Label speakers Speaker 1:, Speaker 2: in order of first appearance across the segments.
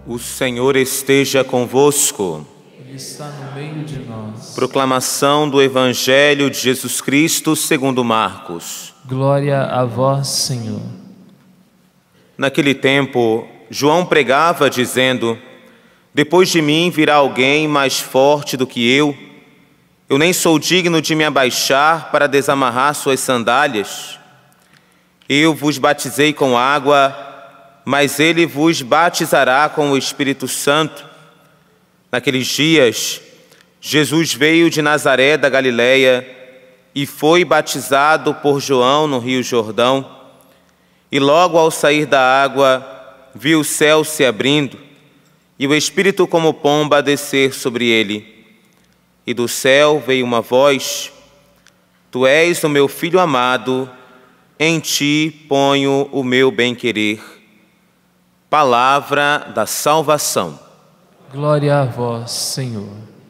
Speaker 1: O Senhor esteja convosco.
Speaker 2: Ele está no meio de nós.
Speaker 1: Proclamação do Evangelho de Jesus Cristo segundo Marcos.
Speaker 2: Glória a vós, Senhor.
Speaker 1: Naquele tempo, João pregava dizendo: depois de mim virá alguém mais forte do que eu nem sou digno de me abaixar para desamarrar suas sandálias. Eu vos batizei com água, mas ele vos batizará com o Espírito Santo. Naqueles dias, Jesus veio de Nazaré da Galileia e foi batizado por João no Rio Jordão. E logo ao sair da água, viu o céu se abrindo e o Espírito como pomba descer sobre ele. E do céu veio uma voz: Tu és o meu Filho amado, em ti ponho o meu bem-querer. Palavra da salvação.
Speaker 2: Glória a vós, Senhor.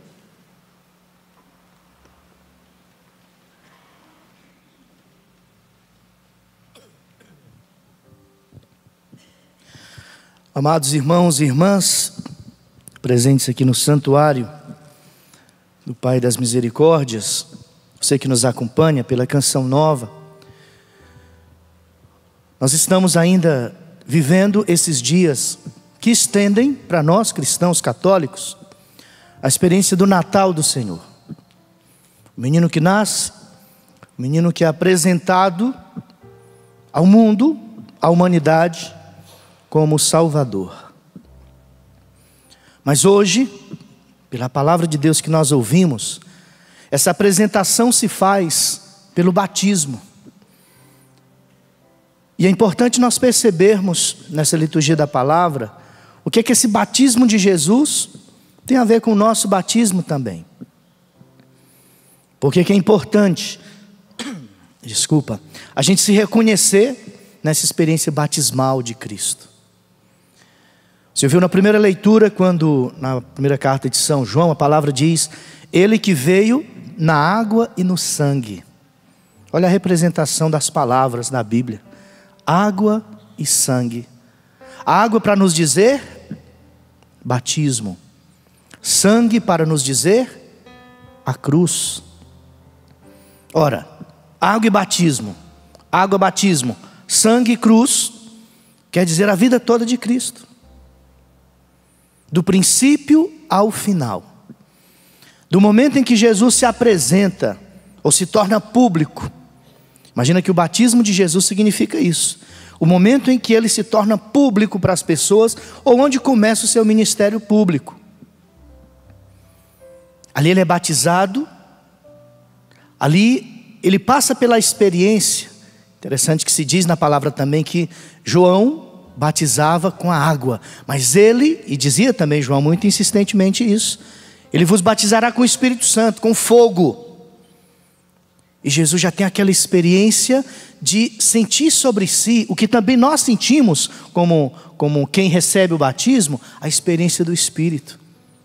Speaker 3: Amados irmãos e irmãs, presentes aqui no santuário do Pai das Misericórdias, você que nos acompanha pela Canção Nova, nós estamos ainda vivendo esses dias que estendem para nós cristãos católicos a experiência do Natal do Senhor. O menino que nasce, o menino que é apresentado ao mundo, à humanidade, como Salvador. Mas hoje, pela palavra de Deus que nós ouvimos, essa apresentação se faz pelo batismo. E é importante nós percebermos nessa liturgia da palavra o que é que esse batismo de Jesus tem a ver com o nosso batismo também. Porque que é importante, a gente se reconhecer nessa experiência batismal de Cristo. Você viu na primeira leitura, quando na primeira carta de São João, a palavra diz: Ele que veio na água e no sangue. Olha a representação das palavras na Bíblia: água e sangue. A água para nos dizer batismo, sangue para nos dizer a cruz. Ora, água e batismo, água, batismo, sangue e cruz, quer dizer a vida toda de Cristo, do princípio ao final. Do momento em que Jesus se apresenta ou se torna público. Imagina que o batismo de Jesus significa isso: o momento em que ele se torna público para as pessoas, ou onde começa o seu ministério público. Ali ele é batizado, ali ele passa pela experiência. Interessante que se diz na palavra também que João batizava com a água, mas ele, e dizia também João muito insistentemente isso, ele vos batizará com o Espírito Santo, com fogo. E Jesus já tem aquela experiência de sentir sobre si o que também nós sentimos como quem recebe o batismo, a experiência do Espírito.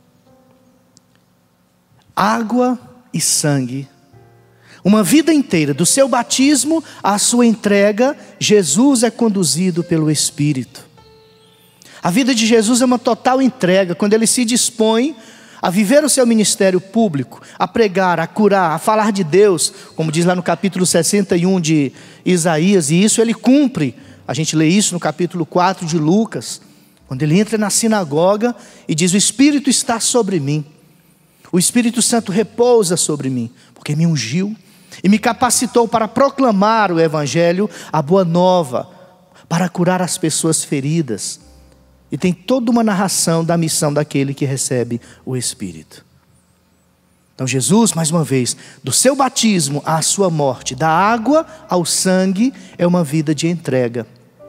Speaker 3: Água e sangue. Uma vida inteira, do seu batismo à sua entrega, Jesus é conduzido pelo Espírito. A vida de Jesus é uma total entrega, quando ele se dispõe a viver o seu ministério público, a pregar, a curar, a falar de Deus, como diz lá no capítulo 61 de Isaías, e isso ele cumpre. A gente lê isso no capítulo 4 de Lucas, quando ele entra na sinagoga e diz: o Espírito está sobre mim, o Espírito Santo repousa sobre mim, porque me ungiu e me capacitou para proclamar o Evangelho, a boa nova, para curar as pessoas feridas. E tem toda uma narração da missão daquele que recebe o Espírito. Então Jesus, mais uma vez, do seu batismo à sua morte, da água ao sangue, é uma vida de entrega.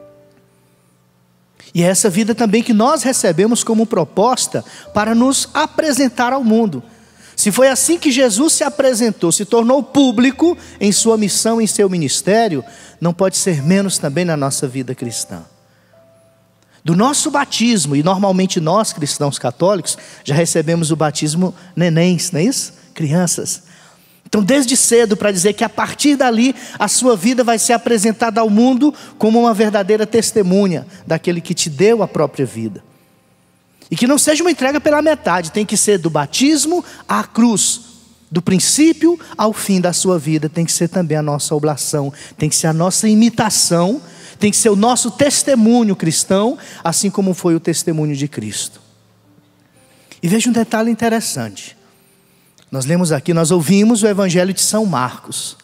Speaker 3: E é essa vida também que nós recebemos como proposta para nos apresentar ao mundo. Se foi assim que Jesus se apresentou, se tornou público em sua missão, em seu ministério, não pode ser menos também na nossa vida cristã. Do nosso batismo, e normalmente nós cristãos católicos já recebemos o batismo nenéns, não é isso? Crianças. Então desde cedo, para dizer que a partir dali a sua vida vai ser apresentada ao mundo como uma verdadeira testemunha daquele que te deu a própria vida. E que não seja uma entrega pela metade, tem que ser do batismo à cruz, do princípio ao fim da sua vida. Tem que ser também a nossa oblação, tem que ser a nossa imitação, tem que ser o nosso testemunho cristão, assim como foi o testemunho de Cristo. E veja um detalhe interessante. Nós lemos aqui, nós ouvimos o Evangelho de São Marcos.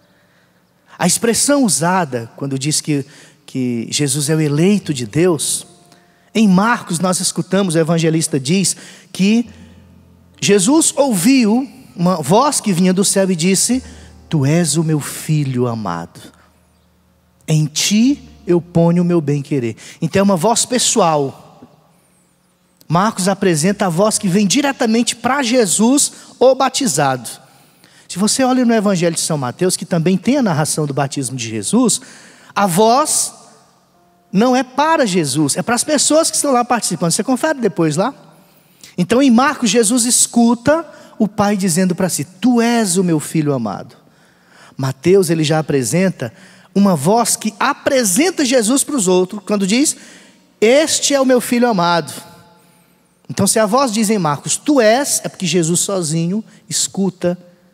Speaker 3: A expressão usada quando diz que Jesus é o eleito de Deus, em Marcos nós escutamos, o evangelista diz que Jesus ouviu uma voz que vinha do céu e disse: Tu és o meu filho amado, em ti eu ponho o meu bem-querer. Então é uma voz pessoal. Marcos apresenta a voz que vem diretamente para Jesus, o batizado. Se você olha no Evangelho de São Mateus, que também tem a narração do batismo de Jesus, a voz não é para Jesus, é para as pessoas que estão lá participando. Você confere depois lá. Então em Marcos, Jesus escuta o Pai dizendo para si: Tu és o meu filho amado. Mateus, ele já apresenta uma voz que apresenta Jesus para os outros, quando diz: Este é o meu filho amado. Então se a voz diz em Marcos, Tu és, é porque Jesus sozinho escuta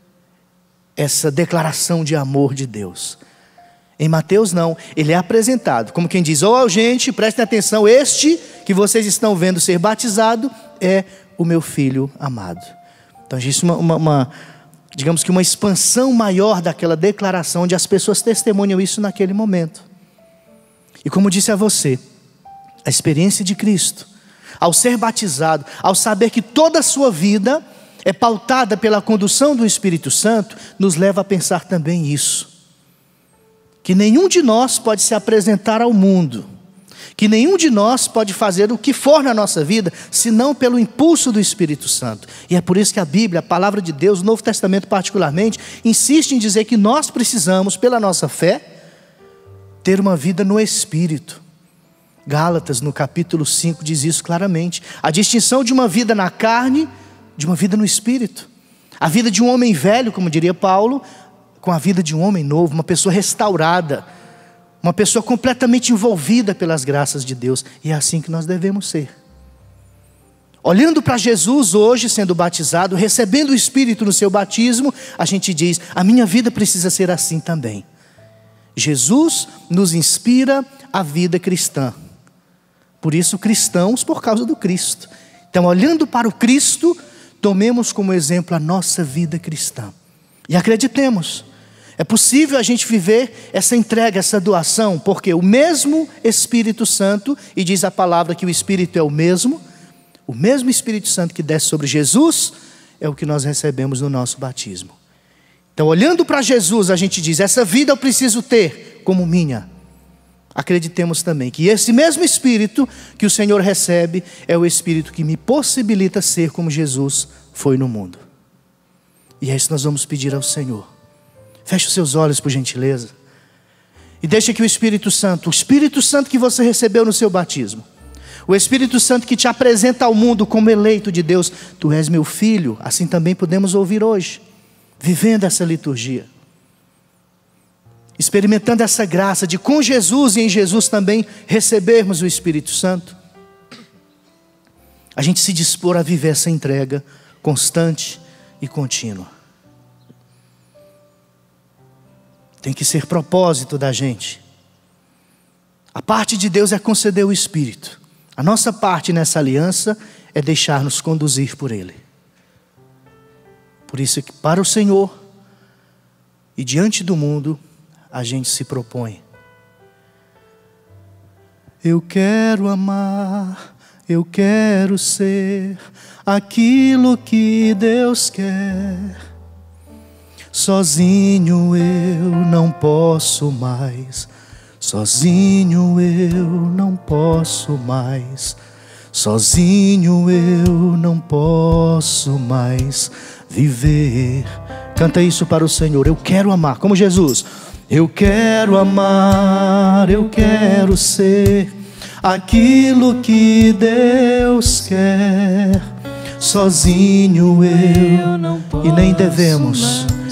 Speaker 3: essa declaração de amor de Deus. Em Mateus não, ele é apresentado como quem diz: Ó, gente, prestem atenção, este que vocês estão vendo ser batizado é o meu filho amado. Então existe digamos que uma expansão maior daquela declaração, onde as pessoas testemunham isso naquele momento. E como disse a você, a experiência de Cristo, ao ser batizado, ao saber que toda a sua vida é pautada pela condução do Espírito Santo, nos leva a pensar também isso. Que nenhum de nós pode se apresentar ao mundo, que nenhum de nós pode fazer o que for na nossa vida, senão pelo impulso do Espírito Santo. E é por isso que a Bíblia, a palavra de Deus, o Novo Testamento particularmente, insiste em dizer que nós precisamos, pela nossa fé, ter uma vida no Espírito. Gálatas, no capítulo 5, diz isso claramente. A distinção de uma vida na carne, de uma vida no Espírito. A vida de um homem velho, como diria Paulo, com a vida de um homem novo, uma pessoa restaurada, uma pessoa completamente envolvida pelas graças de Deus. E é assim que nós devemos ser. Olhando para Jesus hoje, sendo batizado, recebendo o Espírito no seu batismo, a gente diz: a minha vida precisa ser assim também. Jesus nos inspira a vida cristã. Por isso, cristãos por causa do Cristo. Então, olhando para o Cristo, tomemos como exemplo a nossa vida cristã. E acreditemos, é possível a gente viver essa entrega, essa doação, porque o mesmo Espírito Santo, e diz a palavra que o Espírito é o mesmo Espírito Santo que desce sobre Jesus, é o que nós recebemos no nosso batismo. Então, olhando para Jesus, a gente diz: essa vida eu preciso ter como minha. Acreditemos também que esse mesmo Espírito que o Senhor recebe é o Espírito que me possibilita ser como Jesus foi no mundo. E é isso que nós vamos pedir ao Senhor. Feche os seus olhos, por gentileza, e deixe que o Espírito Santo que você recebeu no seu batismo, o Espírito Santo que te apresenta ao mundo como eleito de Deus: Tu és meu filho. Assim também podemos ouvir hoje, vivendo essa liturgia, experimentando essa graça de com Jesus e em Jesus também recebermos o Espírito Santo. A gente se dispor a viver essa entrega constante e contínua. Tem que ser propósito da gente. A parte de Deus é conceder o Espírito. A nossa parte nessa aliança é deixar-nos conduzir por Ele. Por isso que para o Senhor e diante do mundo, a gente se propõe: eu quero amar, eu quero ser aquilo que Deus quer. Sozinho eu não posso mais, sozinho eu não posso mais, sozinho eu não posso mais viver. Canta isso para o Senhor: eu quero amar, como Jesus. Eu quero amar, eu quero ser aquilo que Deus quer. Sozinho eu não posso, e nem devemos mais.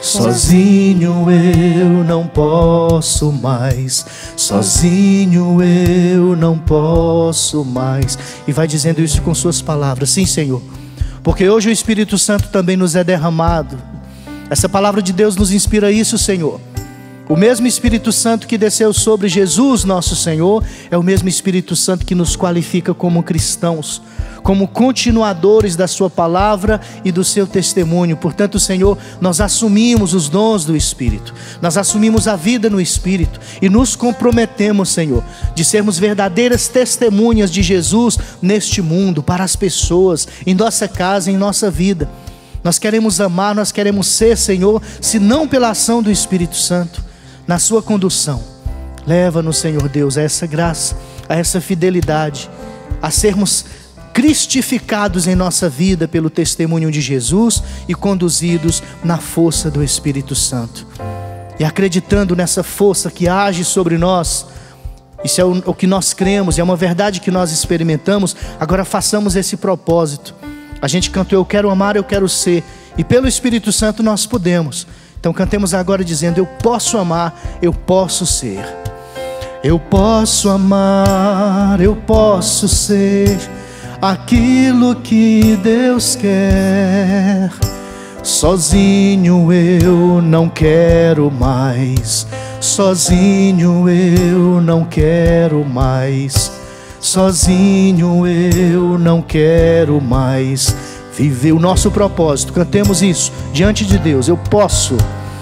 Speaker 3: Sozinho eu não posso mais, sozinho eu não posso mais. E vai dizendo isso com suas palavras. Sim, Senhor, porque hoje o Espírito Santo também nos é derramado. Essa palavra de Deus nos inspira isso, Senhor. O mesmo Espírito Santo que desceu sobre Jesus, nosso Senhor, é o mesmo Espírito Santo que nos qualifica como cristãos, como continuadores da sua palavra e do seu testemunho. Portanto, Senhor, nós assumimos os dons do Espírito, nós assumimos a vida no Espírito e nos comprometemos, Senhor, de sermos verdadeiras testemunhas de Jesus neste mundo, para as pessoas, em nossa casa, em nossa vida. Nós queremos amar, nós queremos ser, Senhor, se não pela ação do Espírito Santo, na sua condução. Leva-nos, Senhor Deus, a essa graça, a essa fidelidade, a sermos cristificados em nossa vida pelo testemunho de Jesus e conduzidos na força do Espírito Santo. E acreditando nessa força que age sobre nós, isso é o que nós cremos, é uma verdade que nós experimentamos. Agora façamos esse propósito. A gente cantou eu quero amar, eu quero ser, e pelo Espírito Santo nós podemos. Então cantemos agora dizendo eu posso amar, eu posso ser. Eu posso amar, eu posso ser aquilo que Deus quer. Sozinho eu não quero mais, sozinho eu não quero mais, sozinho eu não quero mais viver o nosso propósito. Cantemos isso diante de Deus. Eu posso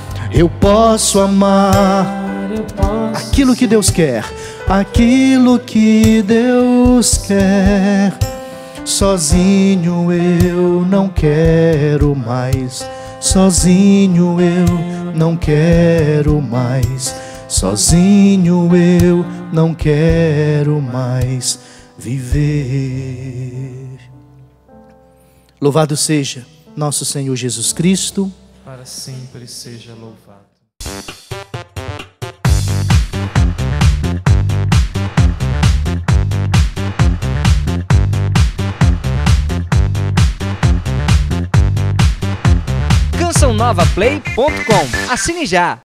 Speaker 3: amar aquilo que Deus quer, aquilo que Deus quer. Sozinho eu não quero mais, sozinho eu não quero mais, sozinho eu não quero mais viver. Louvado seja nosso Senhor Jesus Cristo.
Speaker 2: Para sempre seja louvado.
Speaker 4: CançãoNovaPlay.com. Assine já!